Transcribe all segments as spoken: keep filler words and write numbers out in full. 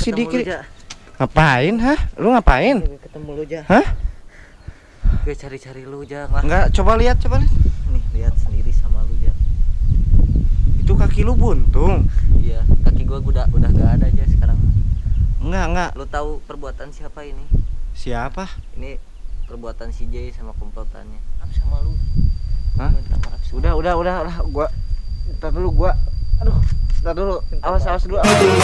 si Diki. Ngapain, hah? Lu ngapain? Ketemu lu, Ja. Hah? Gue cari-cari lu, Ja. Lah. Enggak, coba lihat, coba lihat. Nih, lihat sendiri sama lu, Ja. Itu kaki lu buntung. Iya, kaki gua udah udah gak ada aja sekarang. Enggak, enggak. Lu tahu perbuatan siapa ini? Siapa? Ini perbuatan si Jay sama komplotannya. Apa sama lu? Hah? Udah, udah, udah, udah. Gua entar dulu gua. Aduh, entar dulu. Awas, awas dulu.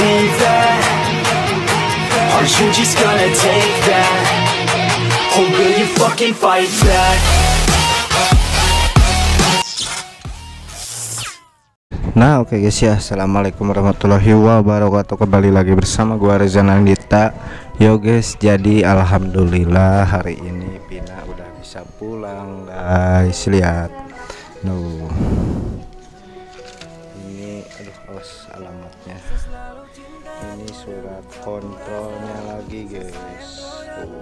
Are you just gonna take that? Or will you fucking fight back? Nah, oke okay guys ya. Assalamualaikum warahmatullahi wabarakatuh. Kembali lagi bersama gua Reza Nandita. Yo guys, jadi alhamdulillah hari ini Pina udah bisa pulang guys. Lihat. Nuh. Ini aduh awas alamatnya. Ini surat kontrolnya lagi guys. Tuh.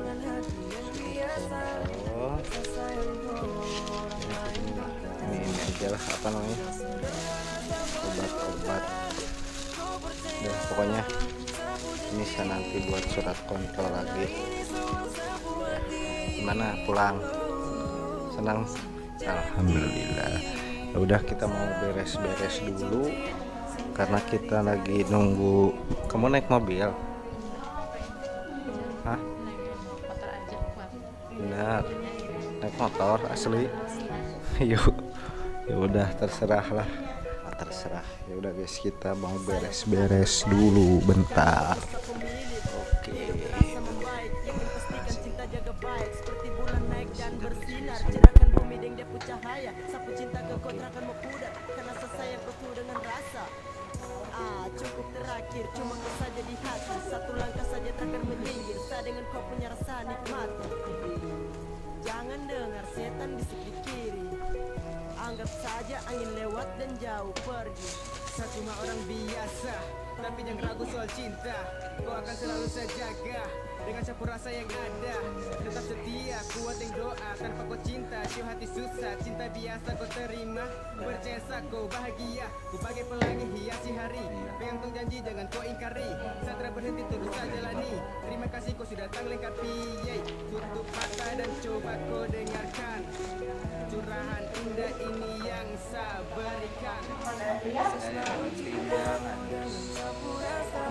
Surat kontrol. Ini, ini aja lah apa namanya? Obat-obat. Udah pokoknya ini saya nanti buat surat kontrol lagi. Ya, gimana pulang? Senang? Alhamdulillah. Ya udah kita mau beres-beres dulu karena kita lagi nunggu. Kamu naik mobil? Hah? Motor aja, benar, naik motor asli. Yuk, ya udah terserah lah, terserah. Ya udah guys, kita mau beres-beres dulu bentar. Oke. Cukup terakhir, cuma kau saja di hati. Satu langkah saja takkan menyinggir. Sa dengan kau punya rasa nikmati. Jangan dengar setan bisik di kiri. Anggap saja angin lewat dan jauh pergi. Saya cuma orang biasa, tapi jangan ragu soal cinta. Kau akan selalu saya jaga dengan campur rasa yang ada. Tetap setia, kuat yang doa. Tanpa kau cinta, syuh hati susah. Cinta biasa kau terima, percaya kau bahagia. Ku bagai pelangi hiasi hari. Pegang tong janji jangan kau ingkari. Saya berhenti terus saja jalani. Terima kasih kau sudah datang lengkapi. Yeay. Tutup mata dan coba kau dengarkan curahan indah ini yang saya berikan. Saya selalu cinta dengan sapu rasa.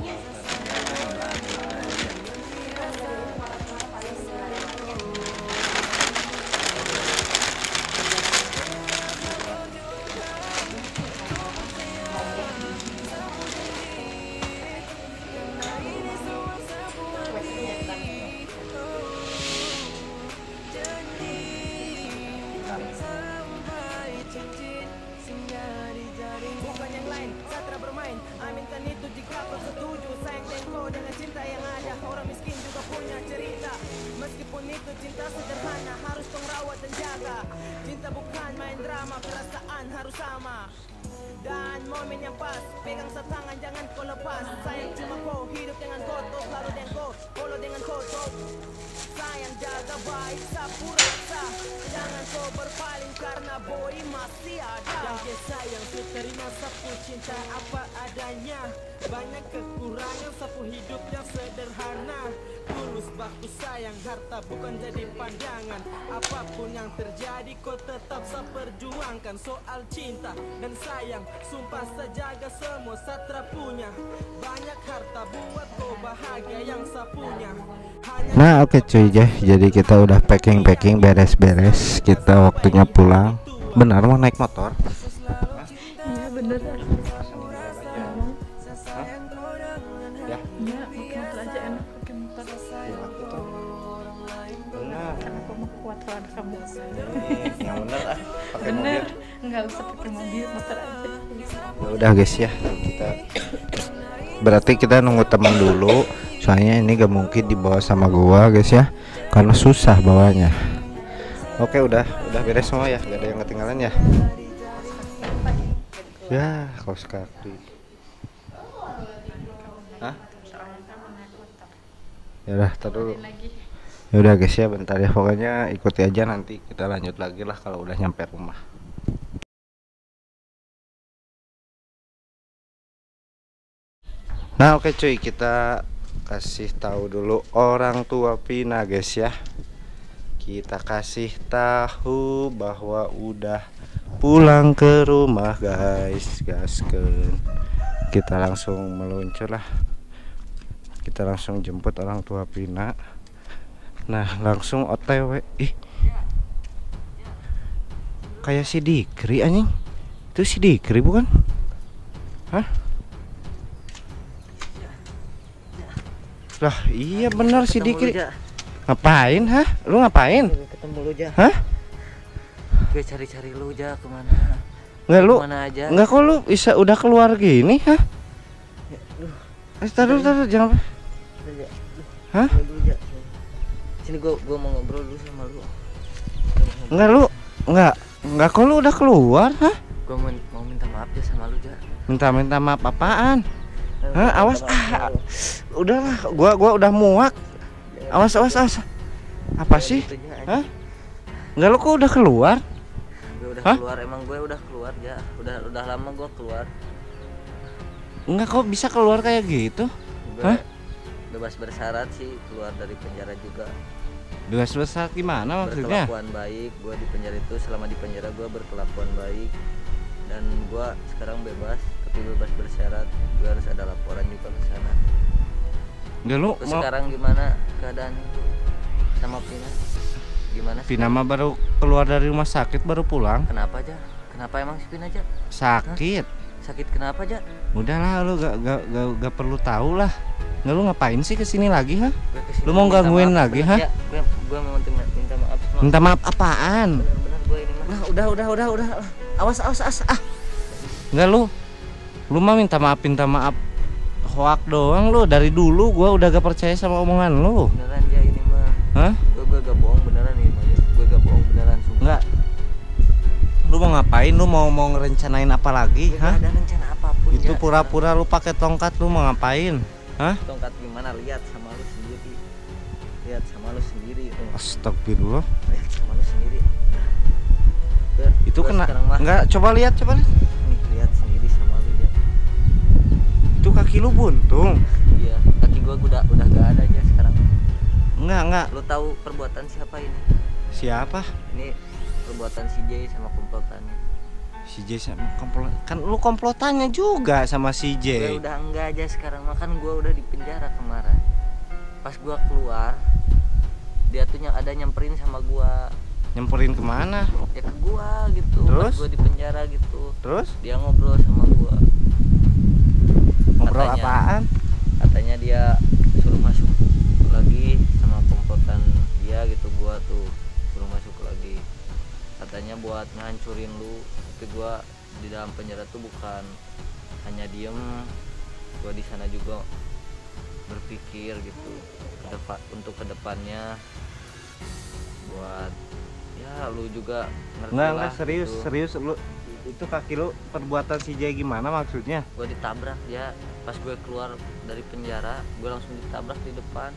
Bukan yang lain, Satra bermain. Aminkan itu jika kau setuju. Sayang tengko dengan cinta yang ada. Orang miskin juga punya cerita. Meskipun itu cinta sederhana, harus kau rawat dan jaga. Cinta bukan main drama, perasaan harus sama. Dan momen yang pas, pegang setangan jangan kau lepas. Sayang cuma kau, hidup dengan kotor. Lalu dengan kau, polo dengan kotor. Sayang jaga baik, sapu rasa. Jangan kau berpaling karena boy masih ada. Yang ke sayang, ku terima sapu cinta apa adanya. Banyak kekurangan, sapu hidup yang sederhana. Tulus baku sayang, harta bukan jadi pandangan. Apapun yang terjadi, kau tetap saya perjuangkan. Soal cinta dan sayang, sumpah saya jaga semua Satra punya. Banyak harta buat kau bahagia yang saya punya. Nah oke okay, cuy ya, jadi kita udah packing packing beres-beres, kita waktunya pulang. Benar mau naik motor? iya bener. Ya. Iya, pakai motor aja enak pakai motor. Benar. Karena aku mau kuat kalau ada kamu. Yang benar ah, pakai mobil. Bener, nggak usah pakai mobil, motor aja. Ya udah guys ya, kita berarti kita nunggu teman dulu. Soalnya ini gak mungkin dibawa sama gua guys ya, karena susah bawanya. Oke udah udah beres semua ya, gak ada yang ketinggalan ya. Ya kaos kaki. Hah? Ya udah tar dulu. Ya udah guys ya, bentar ya, pokoknya ikuti aja, nanti kita lanjut lagi lah kalau udah nyampe rumah. Nah oke cuy, kita kasih tahu dulu orang tua Vina guys ya. Kita kasih tahu bahwa udah pulang ke rumah guys. Gaskeun. Kita langsung meluncur lah. Kita langsung jemput orang tua Vina. Nah langsung O T W. Ih, kayak si Dikri anjing. Itu si Dikri bukan? Hah? Lah iya benar si Dikri. Ngapain hah? Lu ngapain? Ketemu lu aja. Hah? Gue cari-cari lu aja kemana? Nggak lu? Kemana aja? Nggak kok lu bisa udah keluar gini hah? Eh taruh taruh jangan. Hah? Sini gua gua mau ngobrol dulu sama lu. Nggak lu? Nggak nggak kok lu udah keluar hah? Gua mau, mau minta maaf aja sama lu aja. Minta-minta maaf apaan? Hah, awas ah. Udahlah, gua gua udah muak. Awas awas awas. Apa sih? Hah? Enggak lu kok udah keluar? Gue udah Hah? keluar, emang gue udah keluar ya. Udah udah lama gua keluar. Enggak kok bisa keluar kayak gitu? Gue Hah? bebas bersyarat sih, keluar dari penjara juga. Bebas bersyarat gimana maksudnya? Berkelakuan baik, gua di penjara itu selama di penjara gua berkelakuan baik. Dan gua sekarang bebas, tapi bebas bersyarat. Gue harus ada laporan juga ke sana. Enggak lu Terus mau sekarang gimana keadaan sama Vina? Gimana? Vina mah baru keluar dari rumah sakit baru pulang. Kenapa aja? Kenapa emang si Vina aja? Sakit. Sakit kenapa aja? Udahlah lu gak, gak, gak, gak perlu tahu lah. Nggak lu ngapain sih kesini lagi hah? Gue kesini Lu mau minta gangguin maaf, lagi, bener, hah? ya. Gue gue mau minta, minta maaf sama Minta maaf apaan? bener-bener gue ini mah. Nah, udah udah udah udah. Awas awas awas ah. Enggak lu. Lu mah minta maaf minta maaf hoak doang lu. Dari dulu gua udah gak percaya sama omongan lu. Beneran ya ini mah. Hah? Gue gue gak bohong beneran ini mah. Ya. Gue gak bohong beneran sumpah. Enggak. Lu mau ngapain? Lu mau mau ngerencanain apa lagi? Gue Hah? gak ada rencana apapun. Itu ya. pura-pura lu pakai tongkat lu mau ngapain? Hah? Tongkat gimana? Lihat sama lu sendiri. Lihat sama lu sendiri itu. Astagfirullah. Lihat sama lu sendiri. Gue, Itu gue kena sekarang mah, enggak coba lihat coba lihat. nih lihat sendiri sama lu ya. Itu kaki lu buntung. Iya, kaki gue udah udah gak ada aja sekarang. Enggak enggak. Lu tahu perbuatan siapa ini? Siapa? Ini perbuatan si J sama komplotannya. Si J sama komplot. Kan lu komplotannya juga sama si Gue J. udah enggak aja sekarang, makan gue udah di penjara kemarin. Pas gue keluar, dia tuh ny- ada nyamperin sama gue, Nyemperin kemana? ya ke gue gitu. Terus? Gue di penjara gitu. Terus Dia ngobrol sama gue. ngobrol Katanya- apaan? Katanya dia suruh masuk lagi sama komplotan dia gitu. Gue tuh suruh masuk lagi. Katanya buat ngancurin lu. Tapi gue di dalam penjara tuh bukan hanya diem, gue di sana juga berpikir gitu kedeva- untuk kedepannya buat ya lu juga ngerti Enggak lah enggak serius gitu. serius lu itu kaki lu perbuatan si J gimana maksudnya? Gue ditabrak ya pas gue keluar dari penjara, gue langsung ditabrak di depan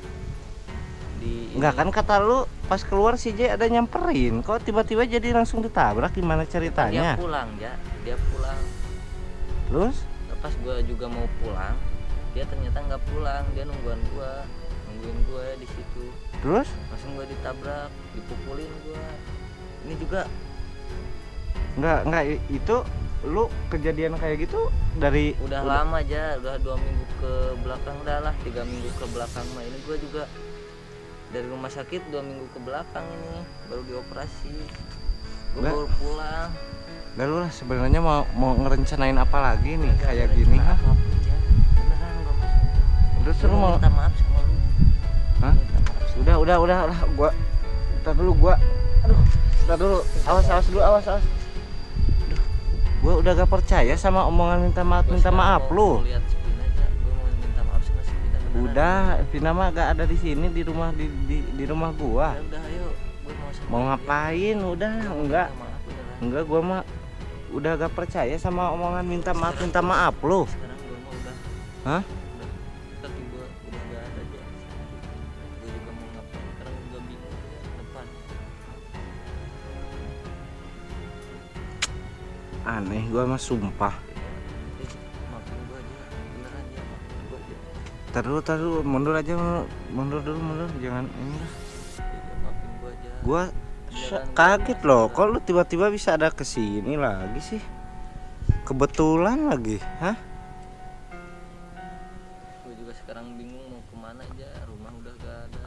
di Enggak ini. kan kata lu pas keluar si J ada nyamperin, kok tiba-tiba jadi langsung ditabrak gimana Dia ceritanya? pulang ya, dia pulang. Terus Pas gue juga mau pulang, dia ternyata nggak pulang, dia nungguin gue, nungguin gue di situ. terus Langsung gue ditabrak, dipukulin gue. Ini juga enggak enggak i- itu lu kejadian kayak gitu dari udah lama aja, udah dua minggu ke belakang, udah lah tiga minggu ke belakang mah. Ini gue juga dari rumah sakit dua minggu ke belakang ini baru dioperasi. Gue Nggak. baru pulang. Enggak lu lah sebenarnya mau mau ngerencanain apa lagi nih Nggak kayak ada gini rencana hah? apapun, ya. Beneran gue masuk. Terus Gua lu mau minta maaf sama lu. Hah? Minta maaf. udah udah udah udah gua entar dulu gua aduh entar dulu awas awas dulu awas awas aduh gua udah gak percaya sama omongan minta maaf Gua minta sekarang maaf mau- lu mau lihat si Vina aja. Gue mau minta maaf sama si Vina beneran. udah Vina mah gak ada di sini di rumah di di, di rumah gua Ya udah ayo, gue mau sama mau dia. ngapain udah Gua mau enggak minta maaf beneran. enggak gua mah udah gak percaya sama omongan minta maaf minta maaf lu Sekarang gue mau udah hah udah kaki gue udah gak ada aja. Gue juga mau ngapain sekarang gue bingung ya ke depan. aneh gua mah sumpah Jadi, maafin gue aja beneran ya, maafin gue aja. Tar dulu, tar dulu, mundur aja, mundur dulu, mundur, jangan ini lah. Ya, maafin gua aja. Gua Beneran, kaget gua loh, masalah. kok lu tiba-tiba bisa ada kesini lagi sih? Kebetulan lagi, hah? Gue juga sekarang bingung mau kemana aja, rumah udah gak ada,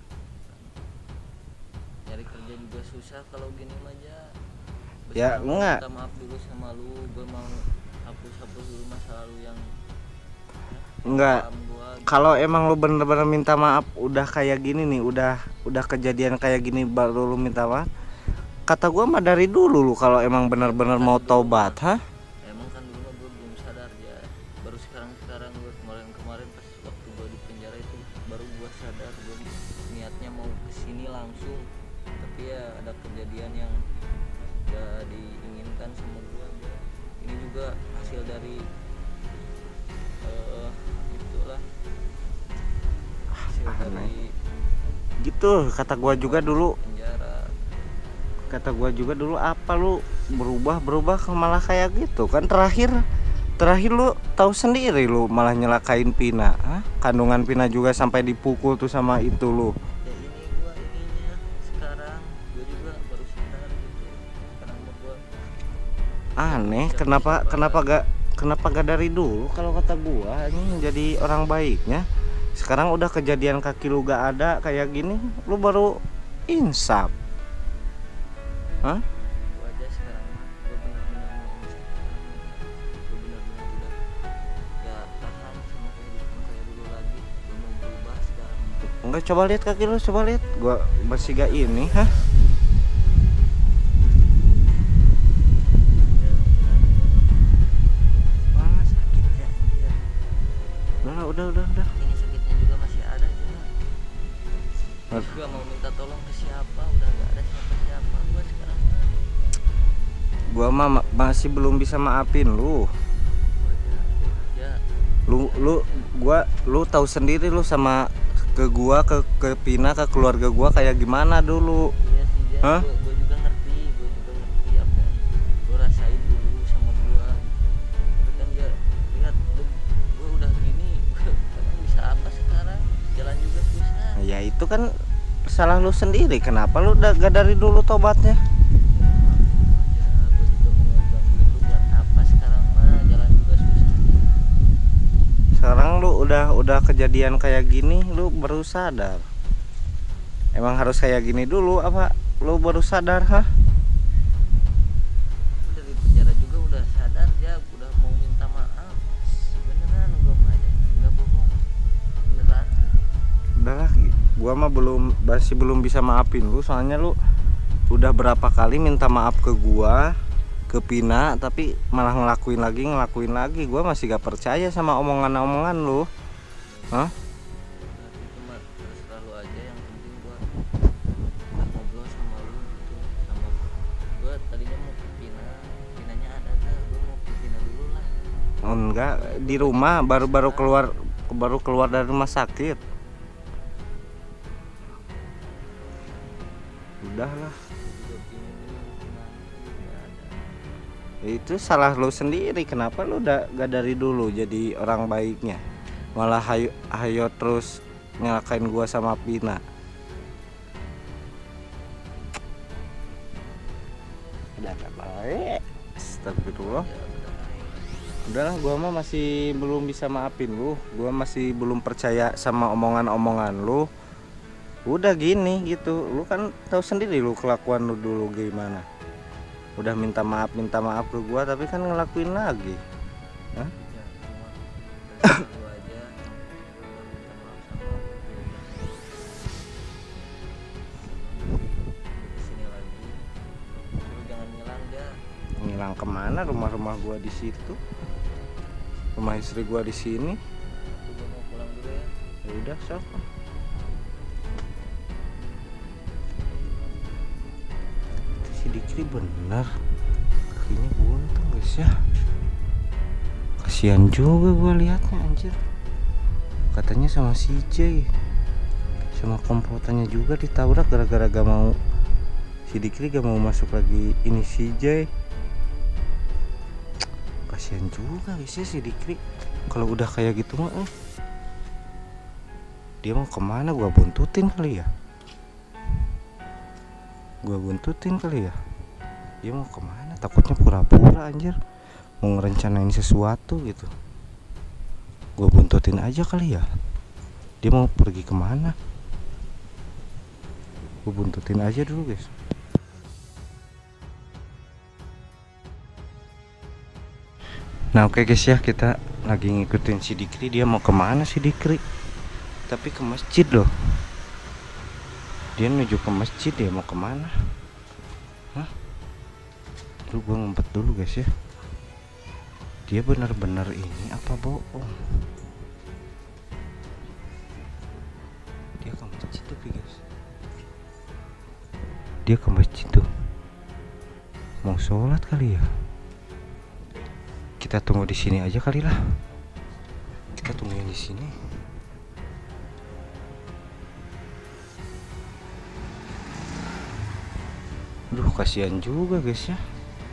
nyari kerja juga susah kalau gini mah aja. Ya, Besok enggak. minta maaf dulu sama lu, gue mau hapus-hapus dulu masa lalu yang Enggak. paham gua. Kalau emang lu bener-bener minta maaf udah kayak gini nih, udah udah kejadian kayak gini baru lu minta maaf. Kata gua mah dari dulu lu kalau emang bener-bener mau tobat, hah? Emang kan dulu gue belum sadar ya, baru sekarang-sekarang gue kemarin-kemarin pas waktu gue di penjara itu baru gue sadar gue niatnya mau kesini langsung, tapi ya ada kejadian yang gak diinginkan sama gue. Ini juga hasil dari uh, itulah hasil dari Gitu kata gua juga dulu. penjara. Kata gua juga dulu apa lu berubah-berubah ke malah kayak gitu kan terakhir. Terakhir lu tahu sendiri lu malah nyelakain Pina, hah? Kandungan Pina juga sampai dipukul tuh sama itu lu. Ya ini gue ininya sekarang gue juga baru sadar gitu. Sekarang gue Aneh, kenapa kenapa gak kenapa gak dari dulu kalau kata gua ini jadi orang baiknya. Sekarang udah kejadian kaki lu gak ada kayak gini, lu baru insaf. Hah? gue aja sekarang mah gue benar-benar mau insaf. Gue benar-benar udah gak tahan sama kehidupan kayak dulu lagi. Gue mau berubah sekarang. Enggak, coba lihat kaki lu, coba lihat. Gua masih gak ini, hah? Ya, Mana sakitnya anjir. Udah, udah, udah, udah. ini sakitnya juga masih ada cuma. Aduh. Gue mau minta tolong ke siapa, udah gak ada siapa-siapa gue sekarang mah. Gua mah ma- masih belum bisa maafin lu. Gue aja, ya Lu lu gua lu tahu sendiri lu sama ke gua ke ke Pina ke keluarga gua kayak gimana dulu. iya sih ya, Hah? gue gue juga ngerti, gue juga ngerti apa yang gue rasain dulu sama gue gitu. Tapi kan ya lihat lu, gue udah gini, emang bisa apa sekarang? Jalan juga susah. Ya itu kan salah lu sendiri. Kenapa lu udah gak dari dulu tobatnya? Ya, gue juga mau ngegangguin lu buat apa sekarang mah? Jalan juga susah. Sekarang lu udah udah kejadian kayak gini lu baru sadar. Emang harus kayak gini dulu apa lu baru sadar, hah? Gue dari penjara juga udah sadar ya, udah mau minta maaf. Beneran gue mah aja, nggak bohong. Beneran. Udahlah, gua mah belum masih belum bisa maafin lu soalnya lu udah berapa kali minta maaf ke gua, ke Pina, tapi malah ngelakuin lagi ngelakuin lagi. Gua masih gak percaya sama omongan-omongan lu. Hah? Nah, itu mah terserah lu aja, yang penting gua ngobrol sama lu gitu. Sama gua tadinya mau ke Pina, Pinanya ada gak? Gua mau ke Pina dulu lah. Oh, enggak, di rumah baru-baru keluar baru keluar dari rumah sakit. Udahlah, Gua juga pingin nih Pinanya gak ada. itu salah lu sendiri. Kenapa lu udah gak dari dulu jadi orang baiknya? Malah hayo, hayo terus nyelakain gua sama Pina. Udah gak baik. Astagfirullah. Ya udah naik. Udahlah, gua mah masih belum bisa maafin lu. Gua masih belum percaya sama omongan-omongan lu. Udah gini gitu, lu kan tahu sendiri lu kelakuan lu dulu gimana. Udah minta maaf minta maaf ke gua tapi kan ngelakuin lagi. Hah? Ya semua terserah lu aja. Gua minta maaf sama lu. Kesini lagi. Lu jangan ngilang ya. Ngilang kemana? Rumah-rumah gua di situ, rumah istri gua di sini. Aku gua mau pulang dulu ya. Ya udah, sok. Si Dikri bener, kakinya buntung guys ya. Kasihan juga gua liatnya anjir. Katanya sama si J, sama kompotannya juga ditabrak gara-gara gak mau, si Dikri gak mau masuk lagi ini si J. Kasihan juga guys ya si Dikri kalau udah kayak gitu mah. Eh. Dia mau kemana? Gua buntutin kali ya. Gua buntutin kali ya. Dia mau kemana? Takutnya pura-pura anjir, mau ngerencanain sesuatu gitu. Gua buntutin aja kali ya. Dia mau pergi kemana? Gua buntutin aja dulu guys. Nah oke okay guys ya, kita lagi ngikutin si Dikri. Dia mau kemana si Dikri? Tapi ke masjid loh. Dia menuju ke masjid, dia mau kemana? Hah? Lu gua ngumpet dulu guys ya. Dia benar-benar ini apa bohong? Dia ke masjid tuh guys. Dia ke masjid tuh. Mau sholat kali ya? Kita tunggu di sini aja kali lah. Kita tungguin di sini. Duh kasihan juga guys ya.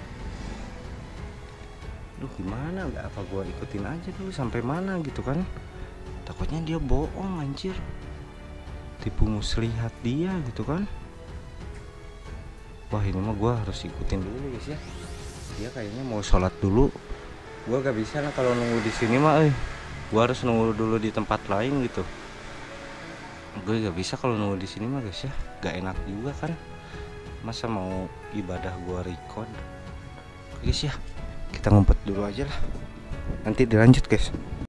Duh gimana? Gak apa gua ikutin aja dulu sampai mana gitu kan? Takutnya dia bohong anjir. Tipu muslihat dia gitu kan? Wah ini mah gua harus ikutin dulu guys ya. Dia kayaknya mau sholat dulu. Gua gak bisa lah kalau nunggu di sini mah. Eh, gua harus nunggu dulu di tempat lain gitu. Gue gak bisa kalau nunggu di sini mah guys ya. Gak enak juga kan? Masa mau ibadah gua record guys ya. Kita ngumpet dulu aja lah, nanti dilanjut guys.